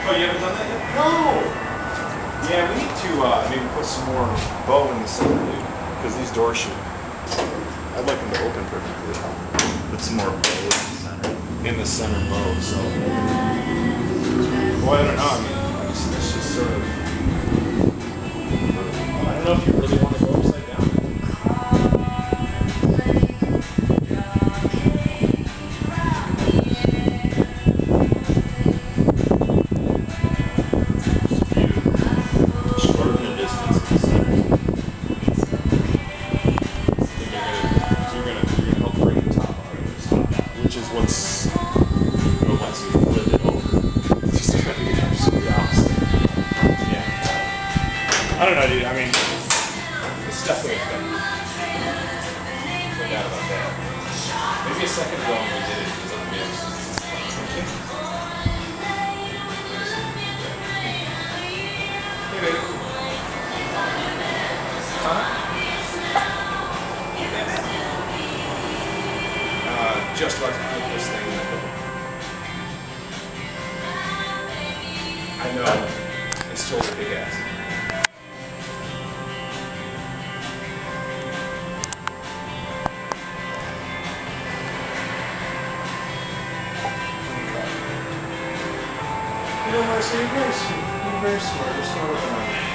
Oh, you haven't done that yet? No! Yeah, we need to maybe put some more bow in the center, dude. Because these doors should... I'd like them to open perfectly. Put some more bow in the center. In the center bow, so... Well, I don't know. I mean, it's just sort of... I don't know if you really want to go upside down. Shorten the distance in the center. You're gonna help bring the top out of it. Which is what's... But once you flip it over, Just the opposite. Yeah. I don't know, dude. I mean, it's definitely a thing. No doubt about that. Maybe a second ago when we did it, it was like mixed. Hey, baby. Huh? Just about to put this thing in the book. I know. It's totally big ass. You know, Marcy, you're very sweet. You're very smart. You're smart enough.